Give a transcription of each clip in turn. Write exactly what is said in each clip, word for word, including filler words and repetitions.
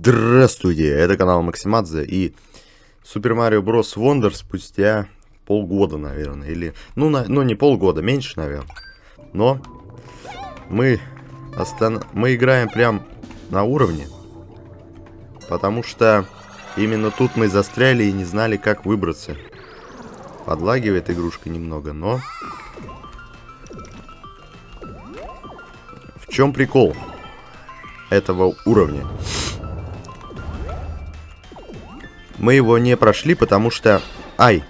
Здравствуйте, это канал Максимадзе и Super Mario Bros. Wonder спустя полгода, наверное, или, ну, на, ну не полгода, меньше, наверное. Но мы, остан... мы играем прям на уровне, потому что именно тут мы застряли и не знали, как выбраться. Подлагивает игрушка немного, но... В чем прикол этого уровня? Мы его не прошли, потому что... Ай!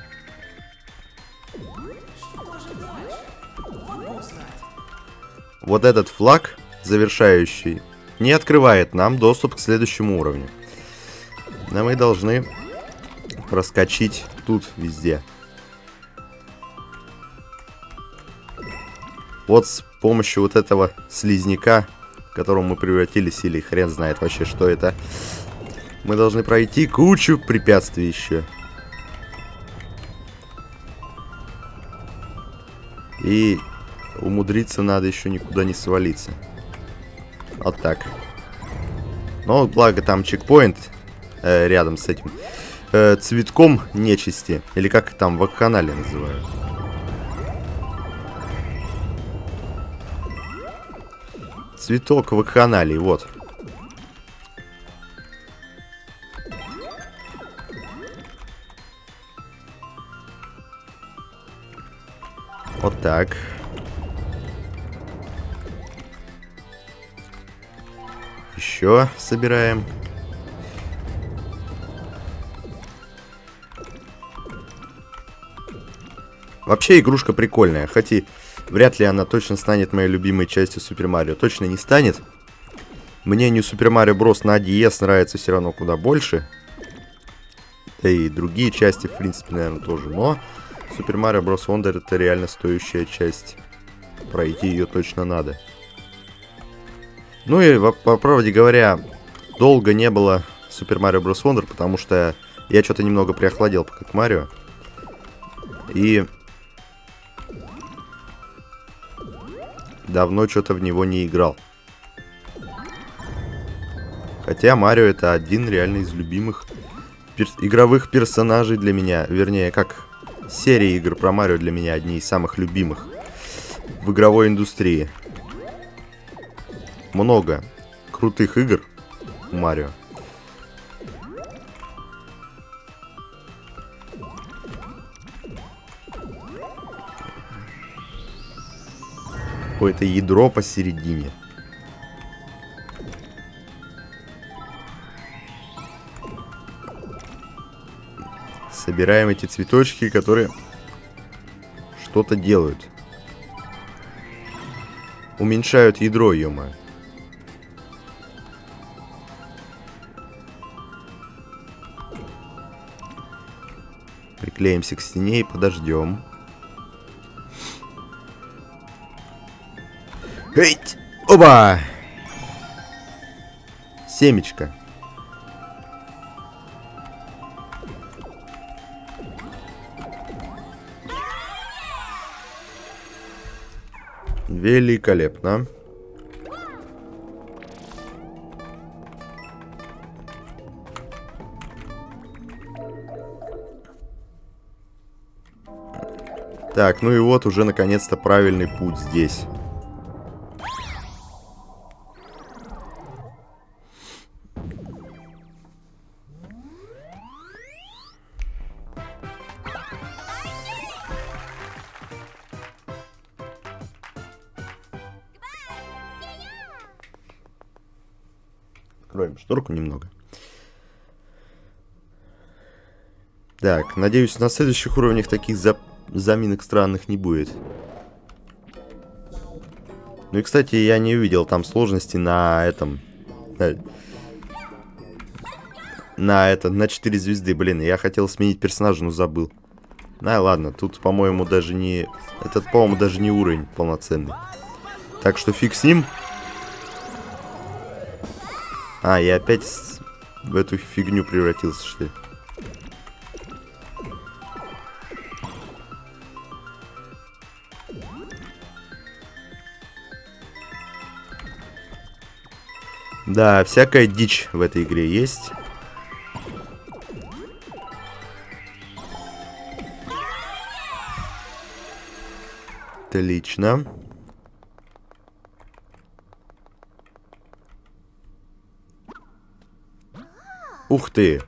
Вот этот флаг, завершающий, не открывает нам доступ к следующему уровню. Но мы должны проскочить тут везде. Вот с помощью вот этого слизняка, в котором мы превратились, или хрен знает вообще, что это, мы должны пройти кучу препятствий еще. И умудриться надо еще никуда не свалиться. Вот так. Но благо там чекпоинт э, рядом с этим э, цветком нечисти. Или как там в вакханалии называют. Цветок вакханалии, вот. Вот так. Еще собираем. Вообще игрушка прикольная, хоть и вряд ли она точно станет моей любимой частью Super Mario. Точно не станет. Мне не Super Mario Bros. На ди эс нравится все равно куда больше. Да и другие части, в принципе, наверное, тоже. Но Super Mario Bros. Wonder это реально стоящая часть. Пройти ее точно надо. Ну и, по правде говоря, долго не было Super Mario Bros. Wonder, потому что я что-то немного приохладел пока к Марио. И давно что-то в него не играл. Хотя Марио это один реально из любимых пер игровых персонажей для меня. Вернее, как серии игр про Марио для меня одни из самых любимых в игровой индустрии. Много крутых игр у Марио. Какое-то ядро посередине. Собираем эти цветочки, которые что-то делают. Уменьшают ядро, ё-моё. Приклеимся к стене и подождем. Эй! Оба! Семечко. Великолепно. Так, ну и вот уже наконец-то правильный путь здесь. Откроем шторку немного. Так, надеюсь, на следующих уровнях таких за... заминок странных не будет. Ну и, кстати, я не увидел там сложности на этом... На, на это, на четыре звезды, блин. Я хотел сменить персонажа, но забыл. А, ладно, тут, по-моему, даже не... Этот, по-моему, даже не уровень полноценный. Так что фиг с ним. А, я опять в эту фигню превратился, что ли? Да, всякая дичь в этой игре есть. Отлично. Ух ты.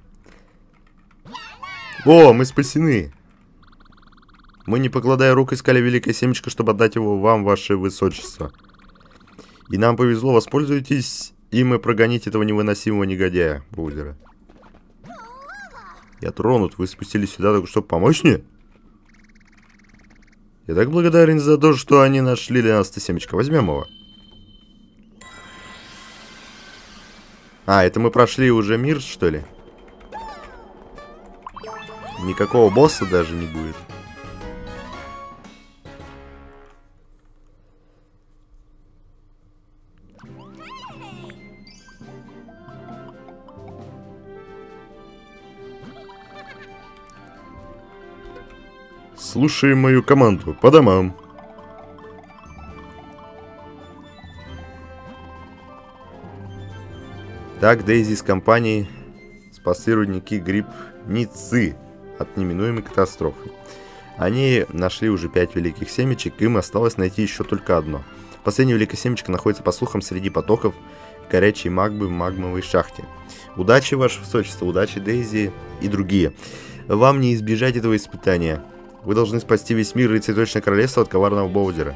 О, мы спасены. Мы, не покладая рук, искали великое семечко, чтобы отдать его вам, ваше высочество. И нам повезло, воспользуйтесь им и прогоните этого невыносимого негодяя, Боузера. Я тронут, вы спустились сюда только чтобы помочь мне? Я так благодарен за то, что они нашли для нас это семечко. Возьмем его. А, это мы прошли уже мир, что ли? Никакого босса даже не будет. Слушаем мою команду. По домам. Так, Дейзи из компании спасли рудники грибницы от неминуемой катастрофы. Они нашли уже пять великих семечек, им осталось найти еще только одно. Последнее великое семечко находится, по слухам, среди потоков горячей магмы в магмовой шахте. Удачи, ваше высочество, удачи, Дейзи и другие. Вам не избежать этого испытания. Вы должны спасти весь мир и цветочное королевство от коварного Боузера.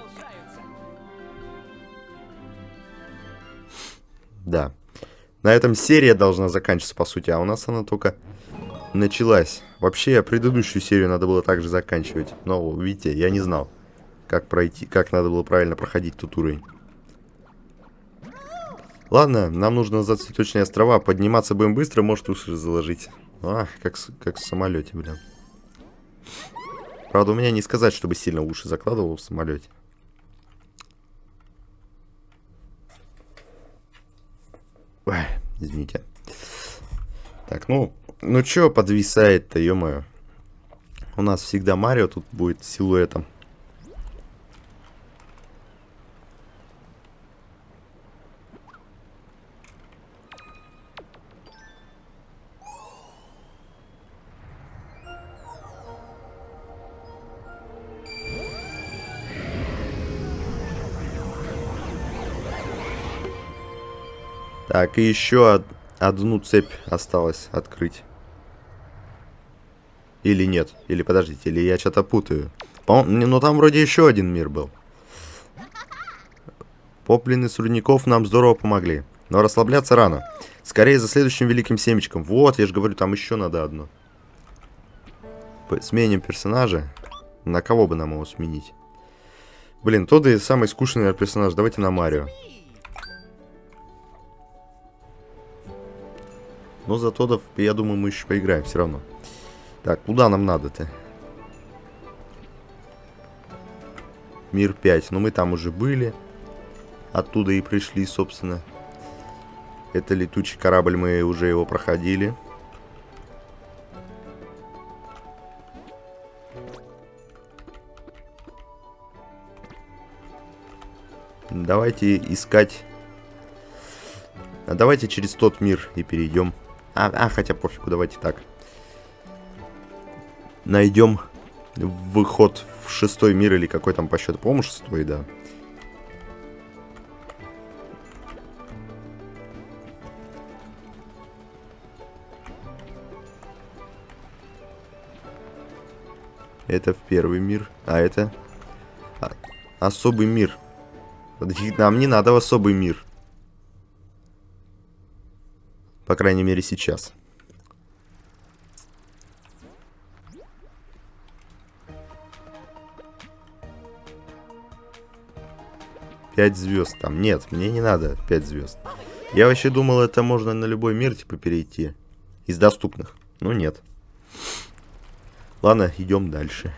Да. На этом серия должна заканчиваться, по сути, а у нас она только началась. Вообще, предыдущую серию надо было также заканчивать. Но, видите, я не знал, как пройти, как надо было правильно проходить тут уровень. Ладно, нам нужно назад в цветочные острова. Подниматься будем быстро, может уши заложить. А, как, как в самолете, блин. Правда, у меня не сказать, чтобы сильно уши закладывал в самолете. Ой, извините. Так, ну, ну чё подвисает-то, ё-моё. У нас всегда Марио тут будет силуэтом. Так, и еще од одну цепь осталось открыть. Или нет? Или подождите, или я что-то путаю. Ну там вроде еще один мир был. Поплины с рудников нам здорово помогли. Но расслабляться рано. Скорее за следующим великим семечком. Вот, я же говорю, там еще надо одно. Сменим персонажа. На кого бы нам его сменить? Блин, тот и самый скучный персонаж. Давайте на Марио. Но зато, я думаю, мы еще поиграем все равно. Так, куда нам надо-то? Мир пять. Ну, мы там уже были. Оттуда и пришли, собственно. Это летучий корабль, мы уже его проходили. Давайте искать... А давайте через тот мир и перейдем. А, а, хотя пофигу, давайте так. Найдем выход в шестой мир или какой там по счету. По-моему, шестой, да. Это в первый мир. А это... А, особый мир. Нам не надо в особый мир. По крайней мере, сейчас. Пять звезд там. Нет, мне не надо пять звезд. Я вообще думал, это можно на любой мир, типа, перейти. Из доступных. Но нет. Ладно, идем дальше.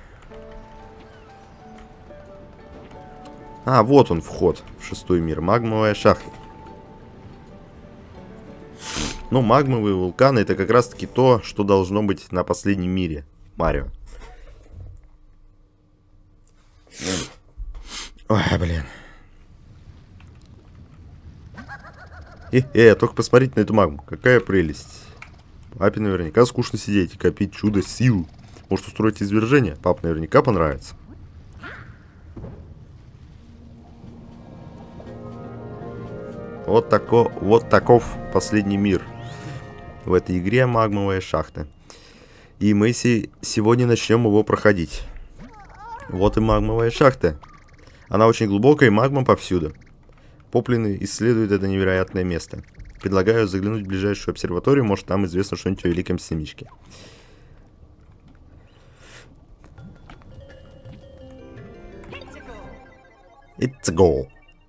А, вот он, вход в шестой мир. Магмовая шахта. Ну, магмовые вулканы — это как раз-таки то, что должно быть на последнем мире Марио. Ой, блин. Э-э, только посмотрите на эту магму. Какая прелесть. Папе наверняка скучно сидеть и копить чудо сил. Может устроить извержение? Пап наверняка понравится. Вот, тако, вот таков последний мир в этой игре магмовая шахта. И мы си сегодня начнем его проходить. Вот и магмовая шахта. Она очень глубокая, и магма повсюду. Поплины исследуют это невероятное место. Предлагаю заглянуть в ближайшую обсерваторию, может там известно что-нибудь о великом семечке. It's a go.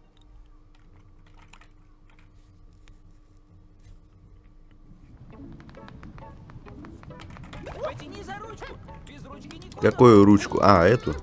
Какую ручку? А, эту.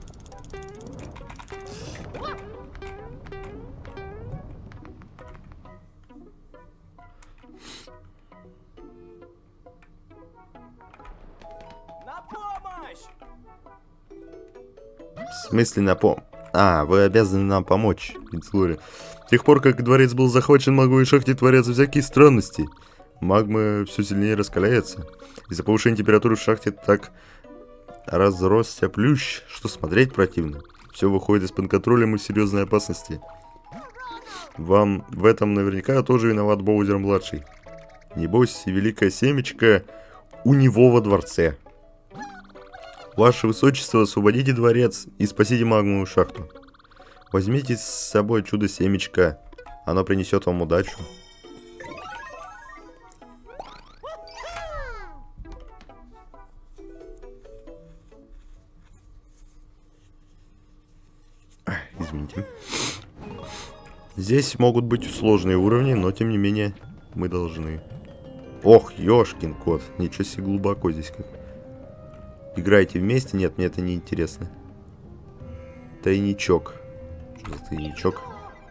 В смысле на пом... А, вы обязаны нам помочь, Пинцлори. С тех пор, как дворец был захвачен, в магмовой шахте творятся всякие странности. Магма все сильнее раскаляется. Из-за повышения температуры в шахте так разросся плющ, что смотреть противно. Все выходит из-под контроля, мы в серьезной опасности. Вам в этом наверняка тоже виноват Боузер-младший. Небось, великое семечко у него во дворце. Ваше Высочество, освободите дворец и спасите магмовую шахту. Возьмите с собой чудо-семечко. Оно принесет вам удачу. Извините. Здесь могут быть сложные уровни, но тем не менее мы должны. Ох, ёшкин кот. Ничего себе глубоко здесь как. Играете вместе? Нет, мне это не интересно. Тайничок. Что за тайничок?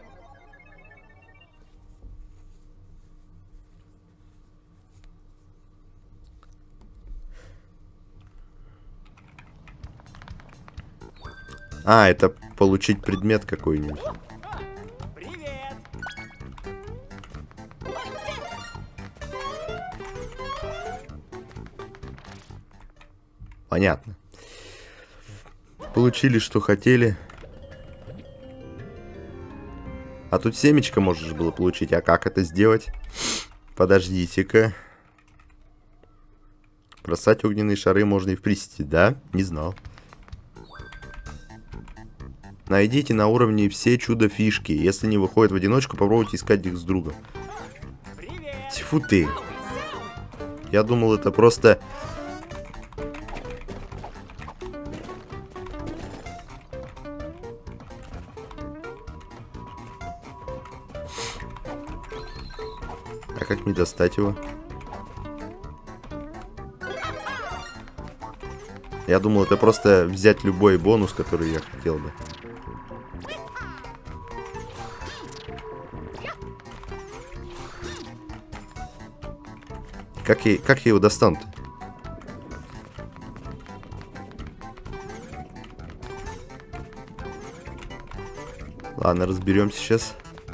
А, это получить предмет какой-нибудь. Понятно. Получили, что хотели. А тут семечко можешь было получить. А как это сделать? Подождите-ка. Бросать огненные шары можно и в присети, да? Не знал. Найдите на уровне все чудо-фишки. Если не выходит в одиночку, попробуйте искать их с другом. Тьфу ты. Я думал, это просто... А как мне достать его? Я думал, это просто взять любой бонус, который я хотел бы. Как я, как я его достану-то? Ладно, разберемся сейчас.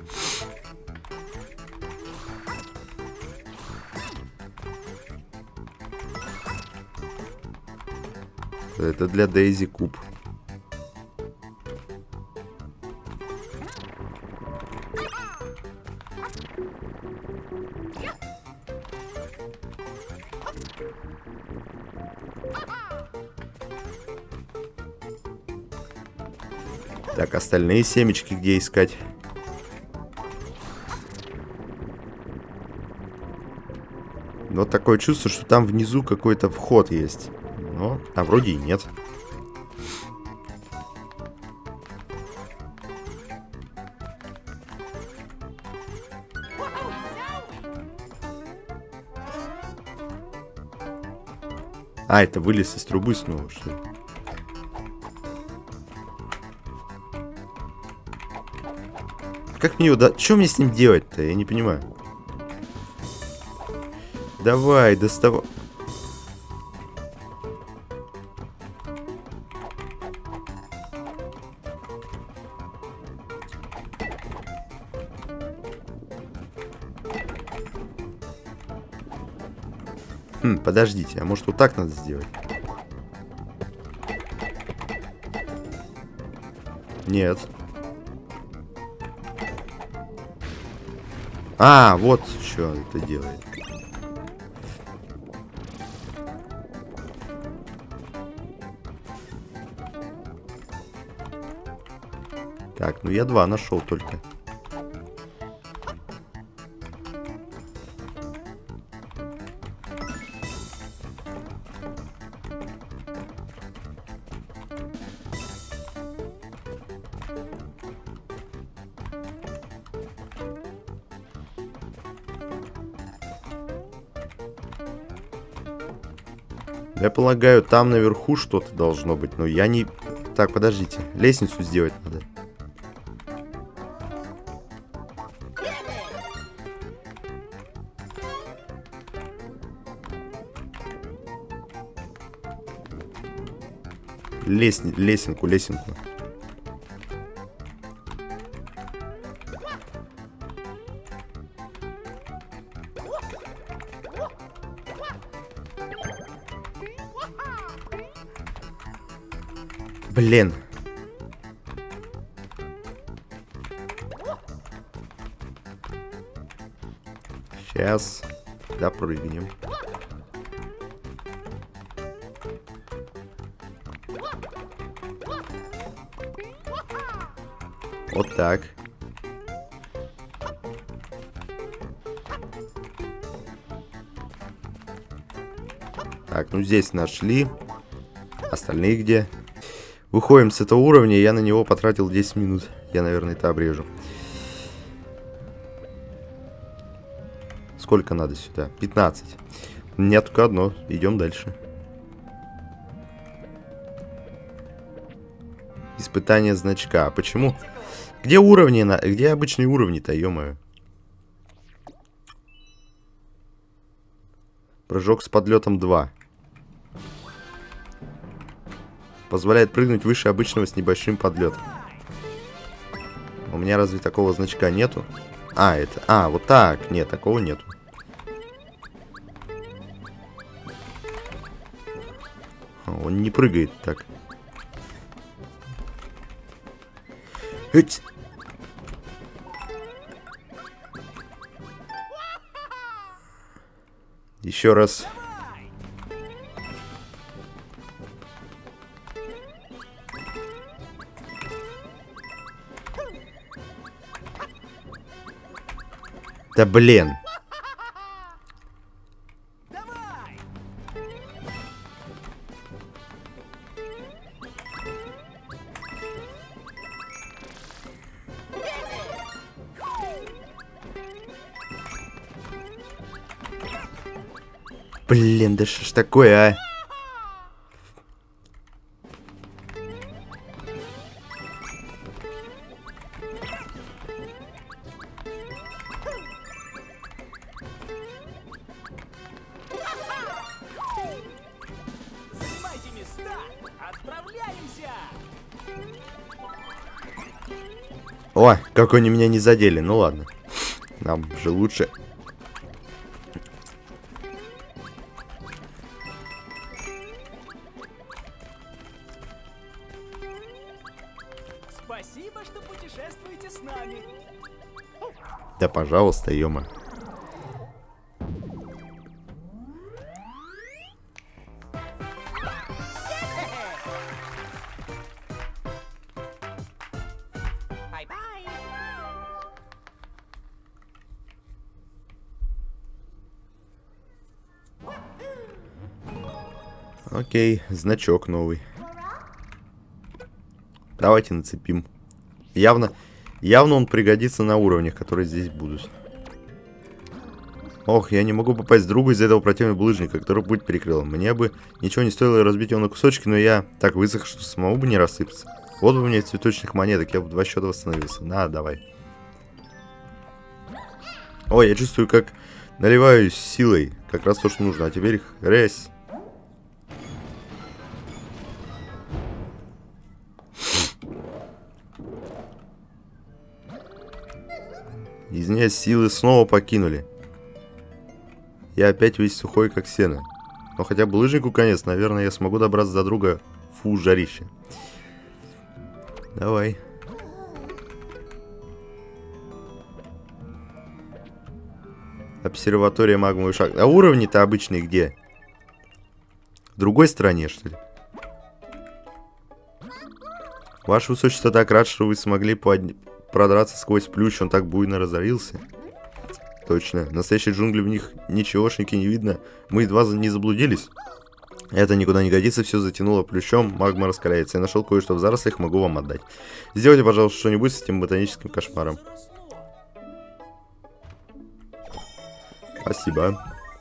Это для Дейзи куб. Так, остальные семечки где искать? Вот такое чувство, что там внизу какой-то вход есть. Но, а вроде и нет. А, это вылез из трубы снова, что ли? Как мне его... Да... Что мне с ним делать-то? Я не понимаю. Давай, доставай. Хм, подождите, а может вот так надо сделать? Нет. А, вот что это делает. Так, ну я два нашел только. Я полагаю, там наверху что-то должно быть, но я не... Так, подождите. Лестницу сделать надо. Лесни... Лесенку, лесенку. Блин. Сейчас допрыгнем. Вот так. Так, ну здесь нашли. Остальные где? Выходим с этого уровня, я на него потратил десять минут. Я, наверное, это обрежу. Сколько надо сюда? пятнадцать. У меня только одно. Идем дальше. Испытание значка. А почему? Где уровни? На... Где обычные уровни-то, ё-моё? Прыжок с подлетом два. Позволяет прыгнуть выше обычного с небольшим подлетом. У меня разве такого значка нету? А, это... А, вот так. Нет, такого нету. Он не прыгает так. Эть! Еще раз. Да блин. Блин, да что ж такое, а? Занимайте места! Отправляемся! О, как они меня не задели. Ну ладно. Нам же лучше. Спасибо, что путешествуете с нами. Да, пожалуйста, ё-мо. Окей, значок новый. Давайте нацепим. Явно, явно он пригодится на уровнях, которые здесь будут. Ох, я не могу попасть в другу из-за этого противного булыжника, который путь перекрыл. Мне бы ничего не стоило разбить его на кусочки, но я так высох, что самому бы не рассыпаться. Вот бы мне цветочных монеток, я бы в два счета восстановился. На, давай. Ой, я чувствую, как наливаюсь силой. Как раз то, что нужно. А теперь их резь. Из нее силы снова покинули. Я опять весь сухой, как сено. Но хотя бы лыжнику конец. Наверное, я смогу добраться до друга. Фу, жарище. Давай. Обсерватория магмовый шаг. А уровни-то обычные где? В другой стороне, что ли? Ваше высочество, так рад, что вы смогли под... продраться сквозь плющ. Он так буйно разорился. Точно. Настоящие джунгли, в них ничегошники не видно. Мы едва не заблудились. Это никуда не годится, все затянуло плющом, магма раскаляется. Я нашел кое-что в зарослях, могу вам отдать. Сделайте, пожалуйста, что-нибудь с этим ботаническим кошмаром. Спасибо.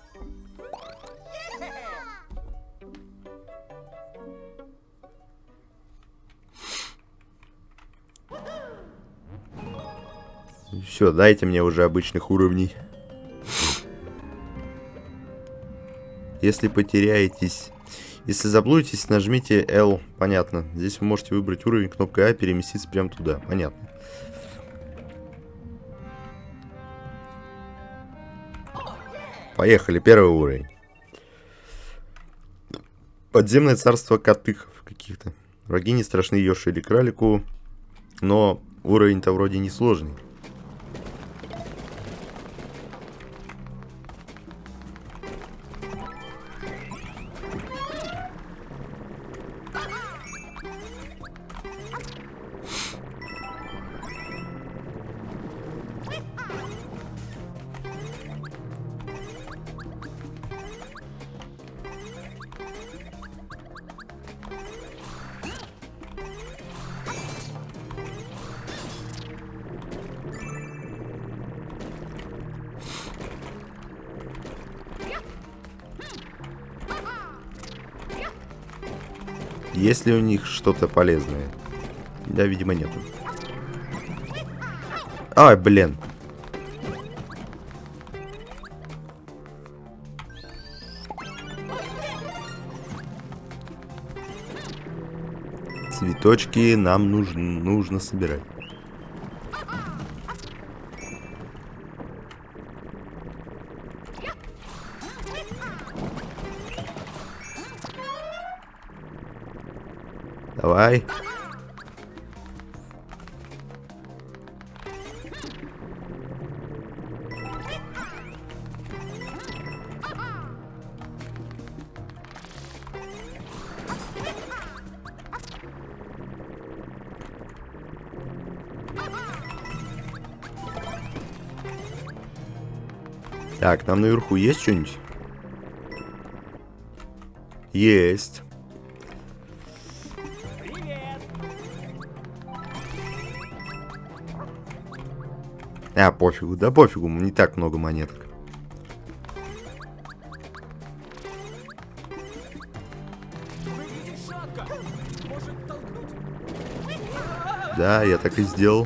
Все, дайте мне уже обычных уровней. Если потеряетесь... Если заблудитесь, нажмите L. Понятно. Здесь вы можете выбрать уровень кнопкой А, переместиться прямо туда. Понятно. Поехали, первый уровень. Подземное царство котыхов каких-то. Враги не страшны Йоши или кралику, но уровень-то вроде не сложный. Есть ли у них что-то полезное? Да, видимо, нету. Ай, блин. Цветочки нам нужно, нужно собирать. Давай. Так, там наверху есть что-нибудь? Есть. А, пофигу, да пофигу, не так много монеток. Да, я так и сделал.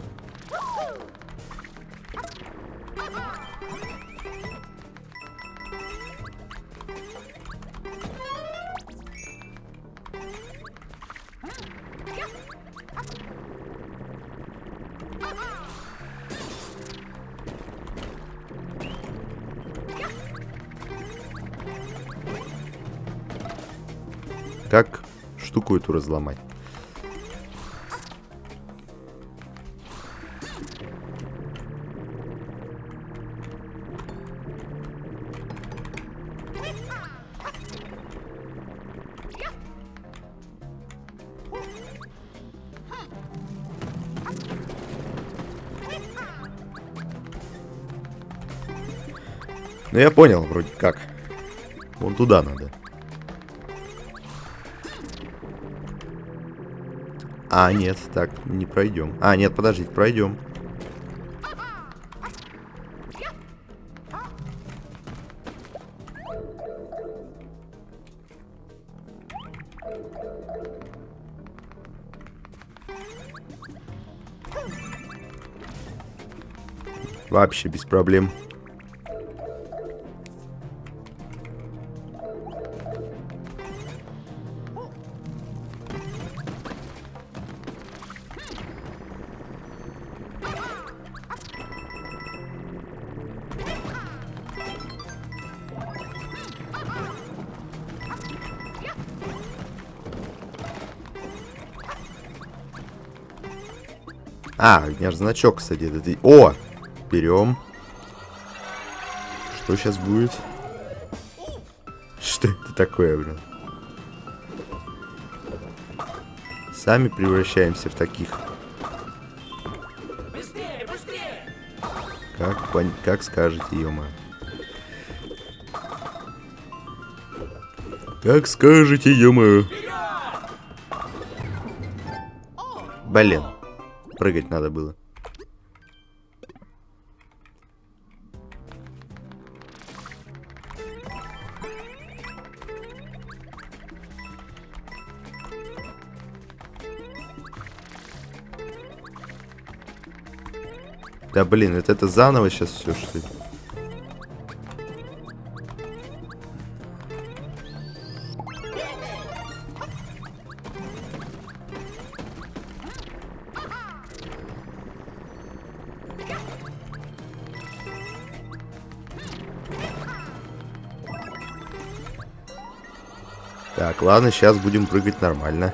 Как штуку эту разломать? Ну я понял, вроде как. Вон туда надо. А, нет, так, не пройдем. А, нет, подождите, пройдем. Вообще без проблем. А, у меня же значок, кстати. Это... О! Берем. Что сейчас будет? Что это такое, блин? Сами превращаемся в таких. Быстрее, быстрее! Как, пон... как скажете, ё-моё. Как скажете, ё-моё. Блин. Прыгать надо было. Да блин, это, это заново сейчас все, что ли? Так, ладно, сейчас будем прыгать нормально.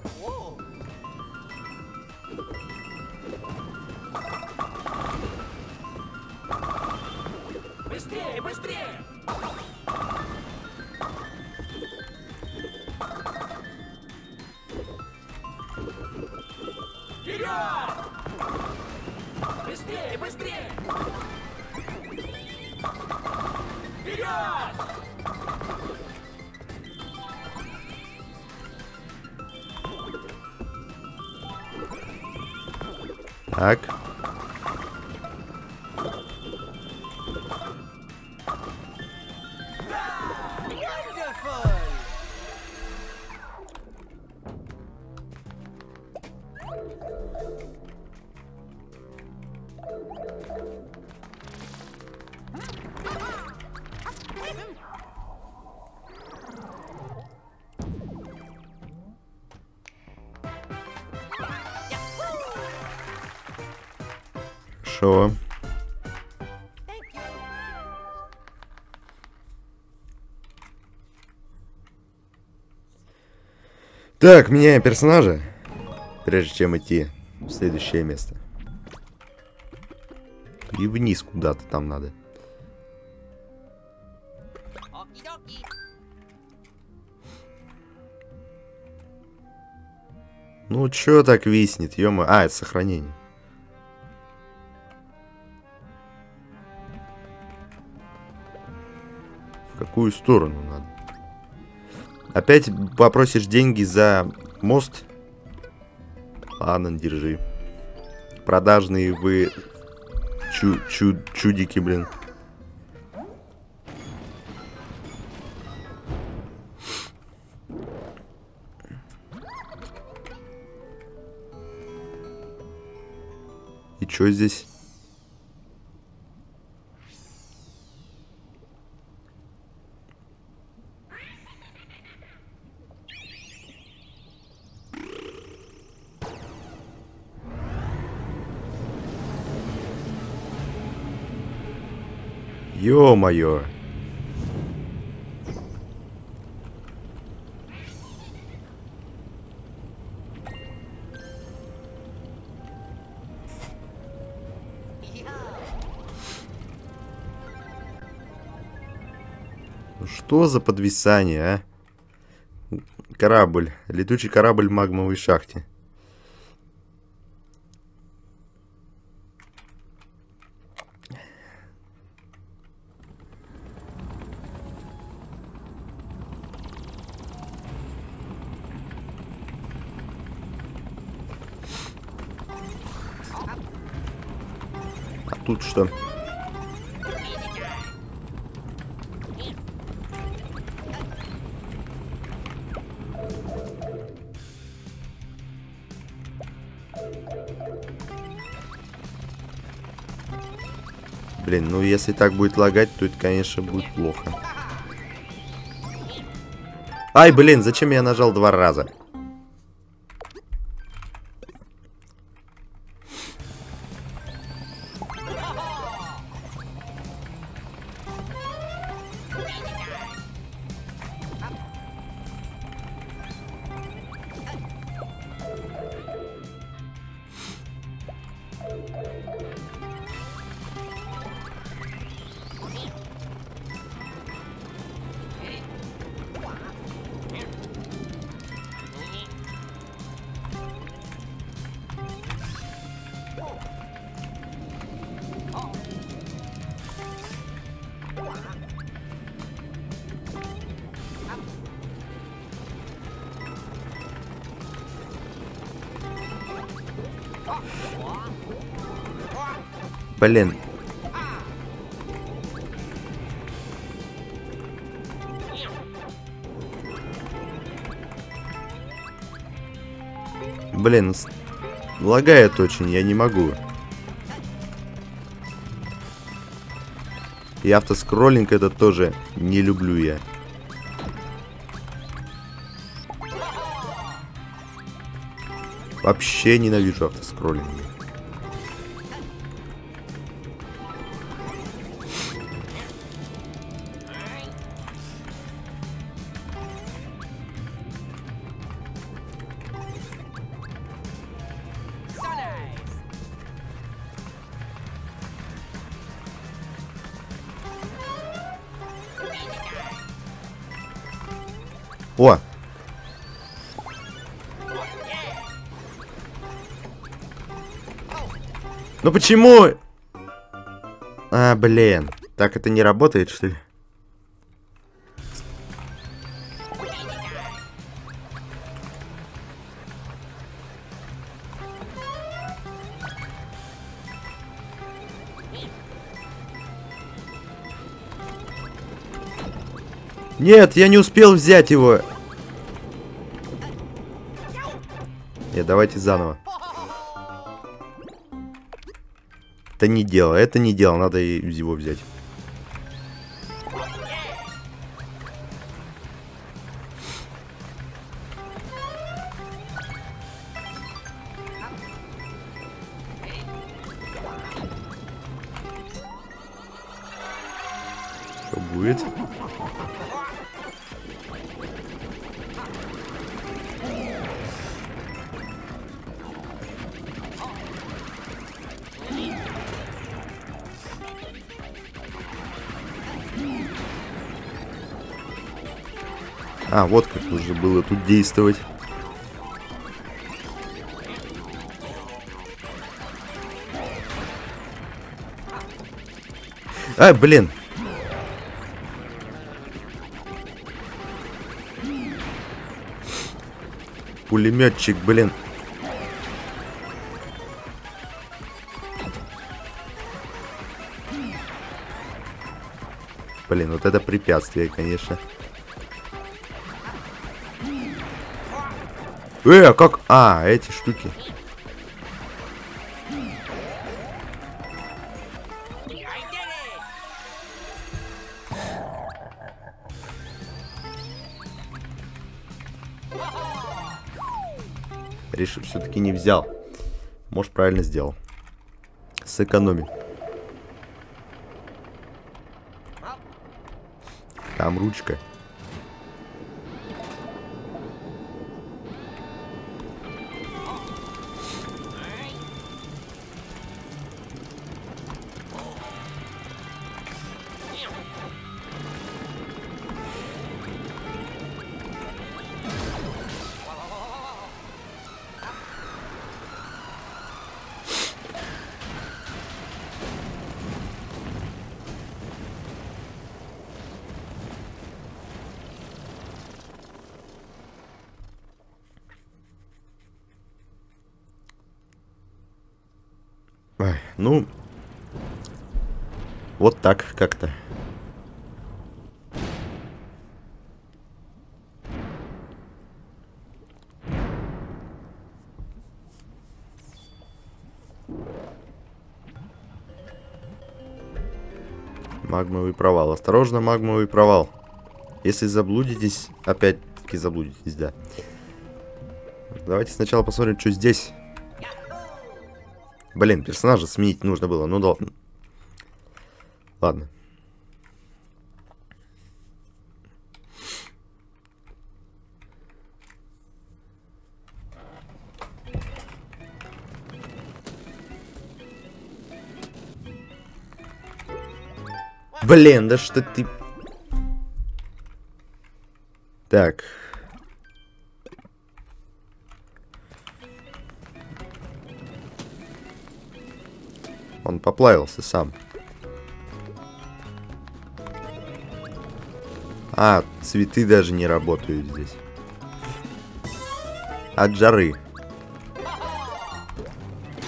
Быстрее, быстрее! Вперед! Быстрее, быстрее! Вперед! Так. Хорошо. Так, меняем персонажа, прежде чем идти в следующее место. И вниз куда-то там надо. Ну, чё так виснет, ё-моё. А, это сохранение. В какую сторону надо? Опять попросишь деньги за мост? Ладно, держи. Продажные вы чу чу чудики, блин. И чё здесь? Ё-моё. Ну что за подвисание, а? Корабль. Летучий корабль в магмовой шахте. А тут что? Блин, ну если так будет лагать, то это, конечно, будет плохо. Ай, блин, зачем я нажал два раза? Блин. Блин, лагает очень, я не могу. И автоскроллинг это тоже не люблю я. Вообще ненавижу автоскроллинг. О! Ну почему? А, блин. Так это не работает, что ли? Нет, я не успел взять его. Нет, давайте заново. Это не дело, это не дело, надо его взять. Что будет? А, вот как нужно было тут действовать. А, блин. Пулеметчик, блин. Блин, вот это препятствие, конечно. Э, а как? А, эти штуки. Решил, все-таки не взял. Может, правильно сделал. Сэкономил. Там ручка. Ой, ну, вот так как-то. Магмовый провал. Осторожно, магмовый провал. Если заблудитесь, опять-таки заблудитесь, да. Давайте сначала посмотрим, что здесь. Блин, персонажа сменить нужно было. Ну да. Ладно. Блин, да что ты... Так. Он поплавился сам. А, цветы даже не работают здесь. От жары.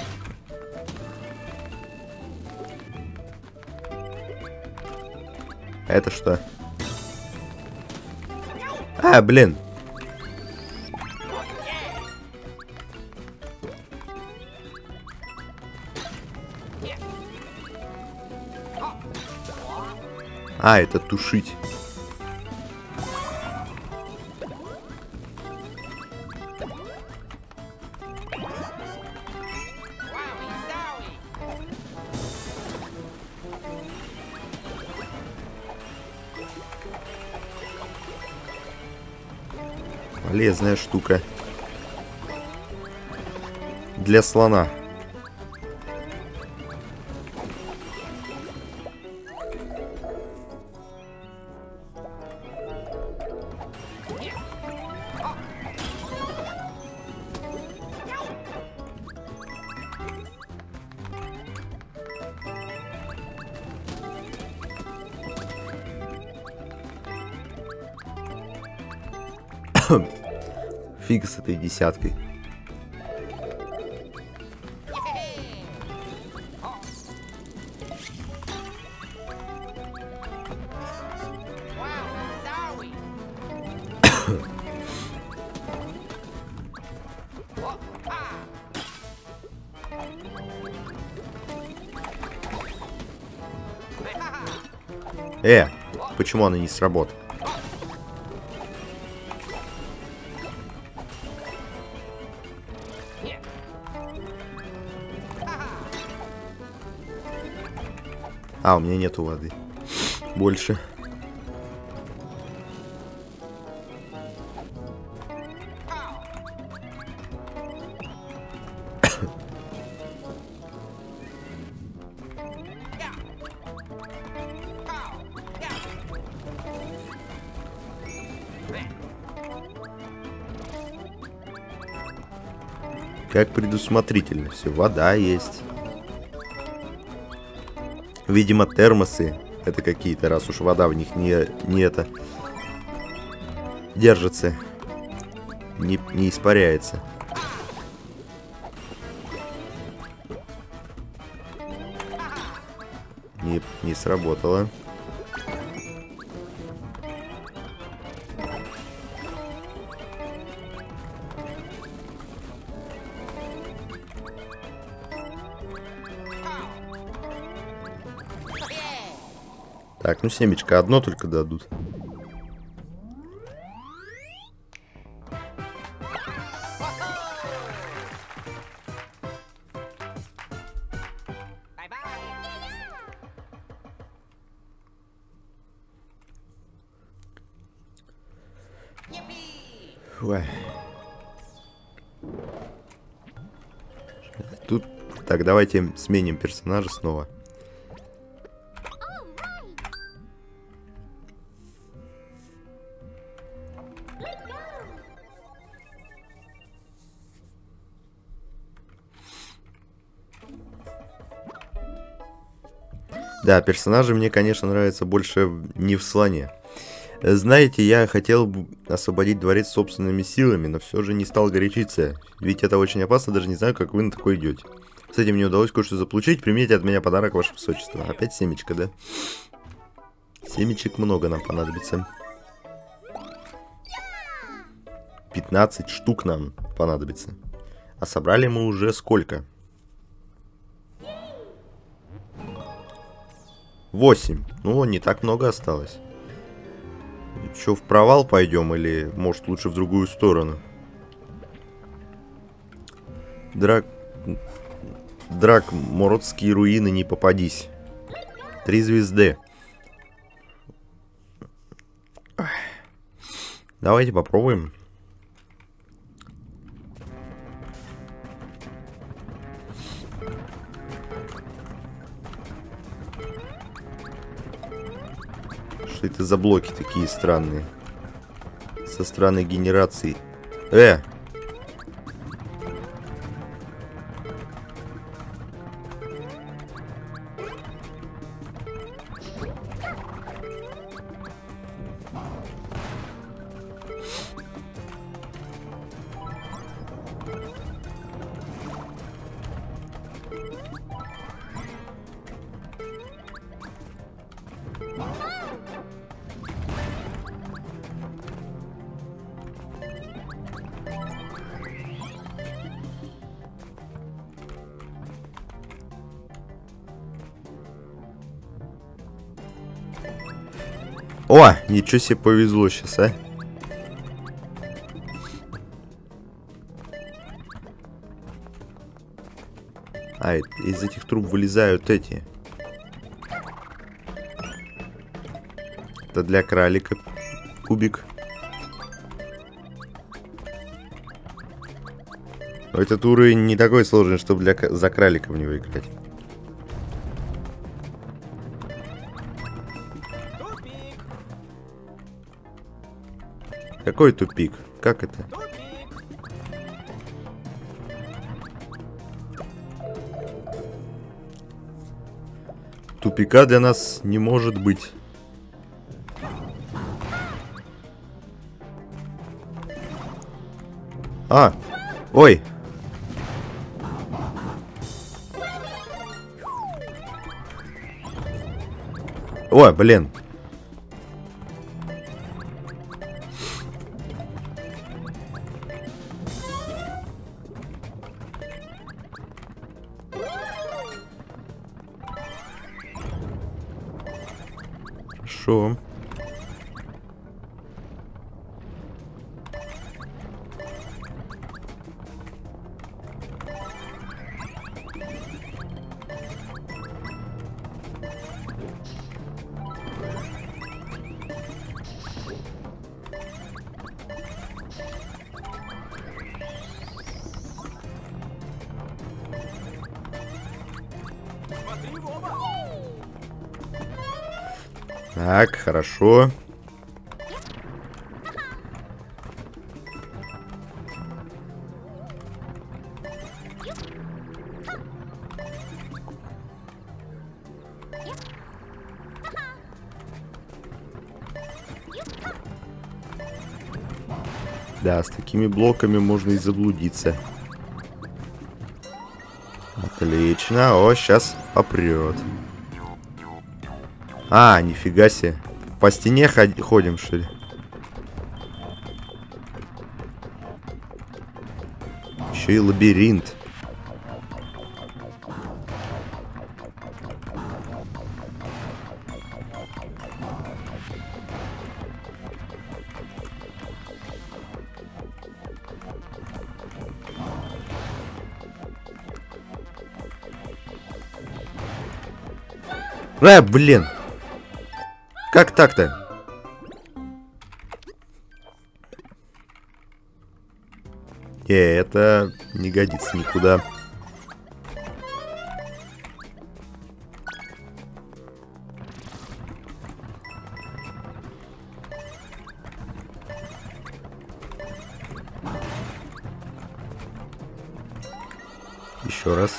это что? А, блин. А, это тушить. Полезная штука. Для слона. Фиг с этой десяткой. Э, почему она не сработала? А, у меня нету воды. Больше. Как предусмотрительно все. Вода есть. Видимо, термосы это какие-то, раз уж вода в них не, не это держится, не, не испаряется. Не, не сработало. Так, ну семечко одно только дадут. Ой. Тут... Так, давайте сменим персонажа снова. Да, персонажи мне, конечно, нравятся больше не в слоне. Знаете, я хотел освободить дворец собственными силами, но все же не стал горячиться. Ведь это очень опасно, даже не знаю, как вы на такое идете. С этим мне удалось кое-что заполучить. Примите от меня подарок, ваше высочество. Опять семечко, да? Семечек много нам понадобится. пятнадцать штук нам понадобится. А собрали мы уже сколько? восемь. Ну, не так много осталось. Что, в провал пойдем или, может, лучше в другую сторону? Драк... Драк, Мородские руины, не попадись. Три звезды. Давайте попробуем. Что это за блоки такие странные? Со странной генерацией. Э! О, ничего себе повезло сейчас, а. А, из этих труб вылезают эти. Это для кролика кубик. Этот уровень не такой сложный, чтобы для, за кролика в него играть. Тупик. Какой тупик? Как это? Тупик. Тупика для нас не может быть. А! Ой! Ой, блин! Хорошо. Смотри в оба. Так, хорошо. Да, с такими блоками можно и заблудиться. Отлично. О, сейчас попрет. А, нифига себе. По стене ход- ходим, что ли? Еще и лабиринт. А, блин. Как так-то? Э, это не годится никуда. Еще раз.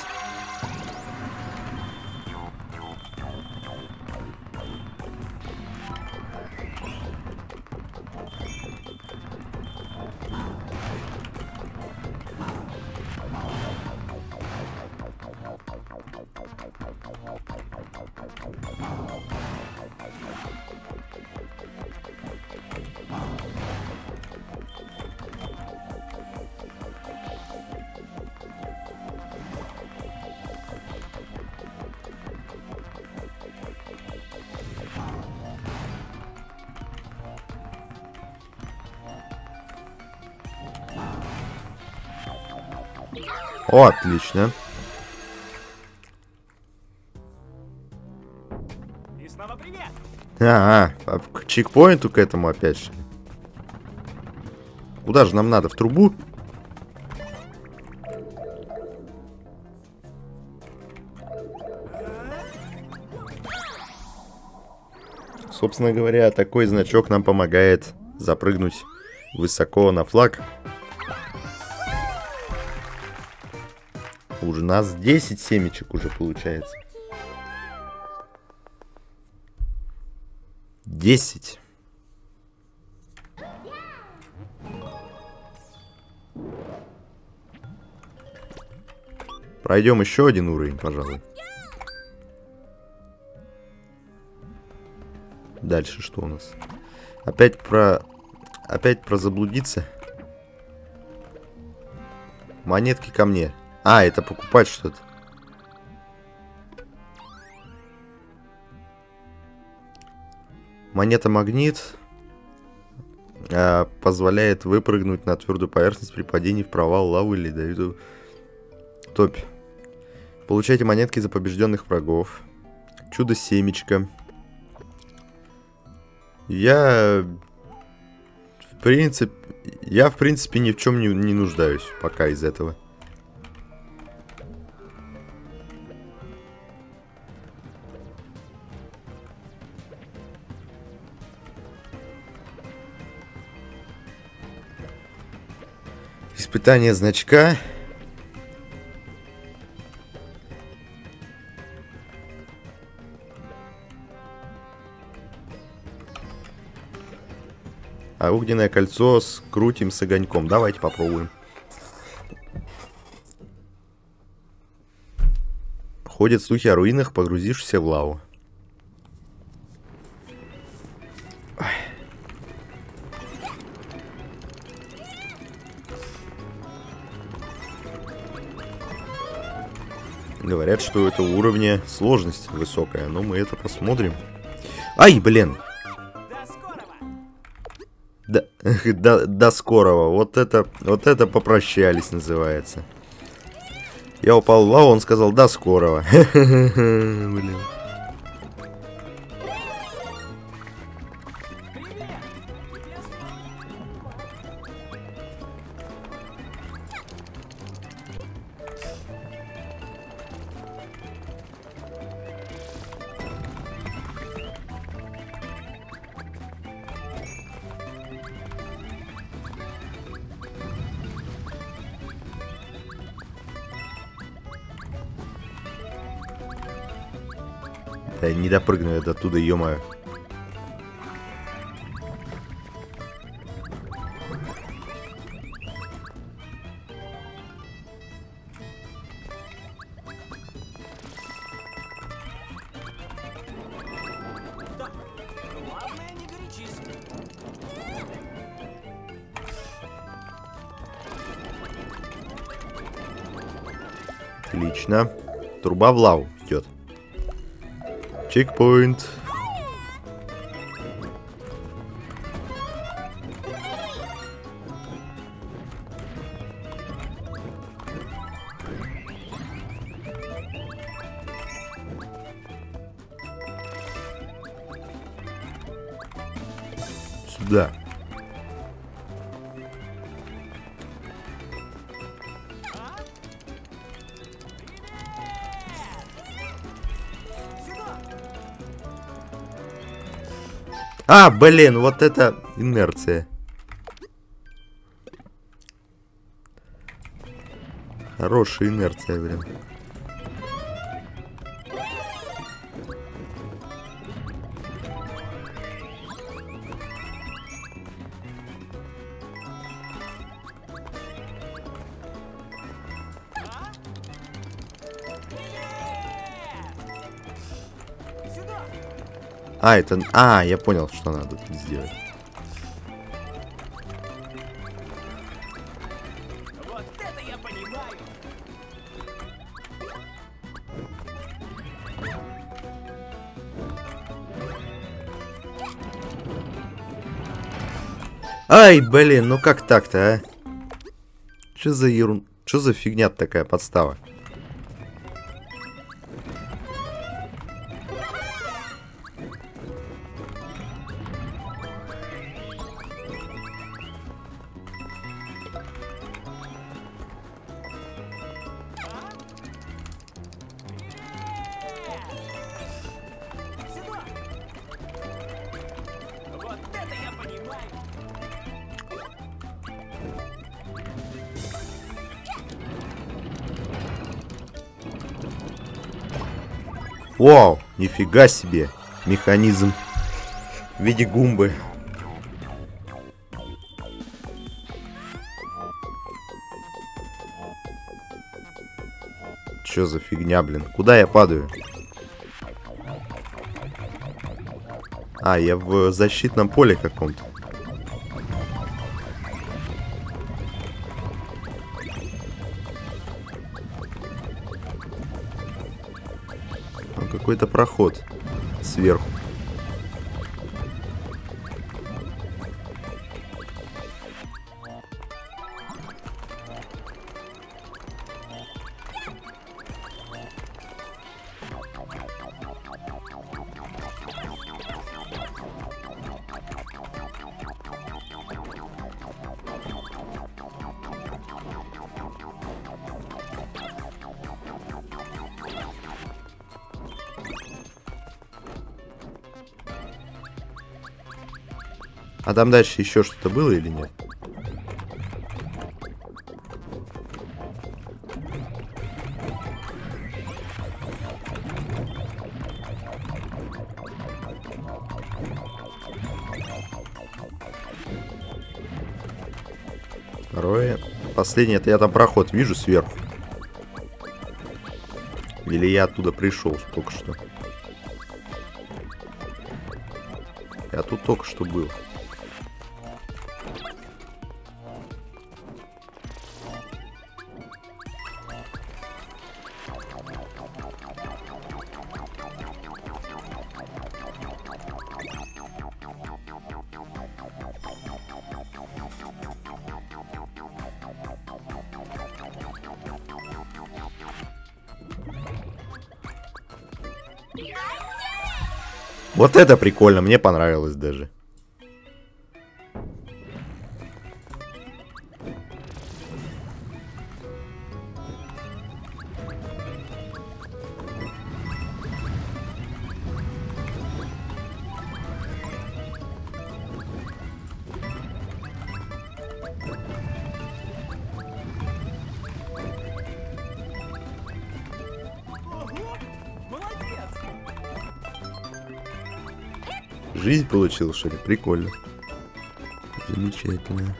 О, отлично. И снова привет. Ага, а к чекпоинту к этому опять же. Куда же нам надо? В трубу? Собственно говоря, такой значок нам помогает запрыгнуть высоко на флаг. У нас десять семечек уже получается. десять. Пройдем еще один уровень, пожалуй. Дальше что у нас? Опять про... Опять про заблудиться. Монетки ко мне. А, это покупать что-то. Монета-магнит э, позволяет выпрыгнуть на твердую поверхность при падении в провал лавы или ледовитую топь. Получайте монетки за побежденных врагов. Чудо-семечко. Я... В принципе... Я, в принципе, ни в чем не, не нуждаюсь пока из этого. Испытание значка. А огненное кольцо скрутим с огоньком. Давайте попробуем. Ходят слухи о руинах, погрузившихся в лаву. Говорят, что это уровня сложность высокая, но мы это посмотрим. Ай, блин! До, до, до скорого. Вот это, вот это попрощались называется. Я упал в лаву, он сказал до скорого. Блин. Да не допрыгну я до оттуда, ё-моё. Отлично. Труба в лаву идет. Чекпоинт. Сюда. А, блин, вот это инерция. Хорошая инерция, блин. А, это... А, я понял, что надо тут сделать. Вот это я понимаю. Ай, блин, ну как так-то, а? Что за ерунда? Что за фигня такая подстава? Вау, нифига себе. Механизм в виде гумбы. Чё за фигня, блин? Куда я падаю? А, я в защитном поле каком-то. Какой-то проход сверху. А там дальше еще что-то было или нет? Второе. Последнее, это я там проход вижу сверху. Или я оттуда пришел только что. Я тут только что был. Вот это прикольно, мне понравилось даже. Жизнь получил, что ли? Прикольно. Замечательно.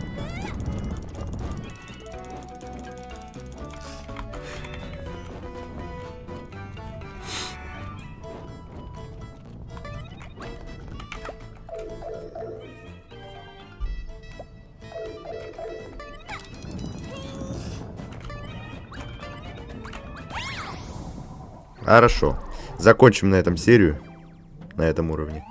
Хорошо. Закончим на этом серию. На этом уровне.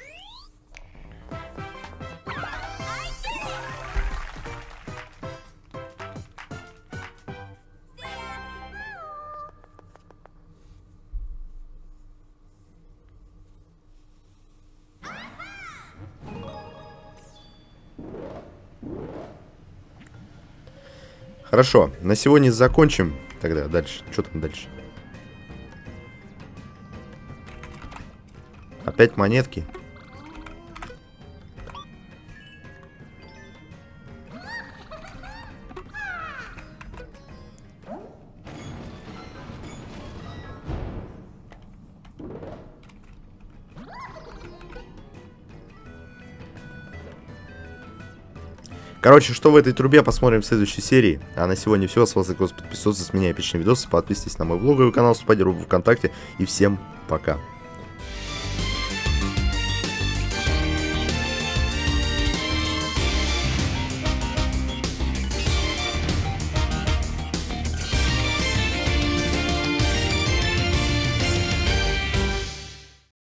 Хорошо, на сегодня закончим. Тогда дальше. Что там дальше? Опять монетки. Короче, что в этой трубе, посмотрим в следующей серии. А на сегодня все. С вас подписывайтесь, с меня эпичные видосы, подписывайтесь на мой влоговый канал, вступайте в группу ВКонтакте. И всем пока.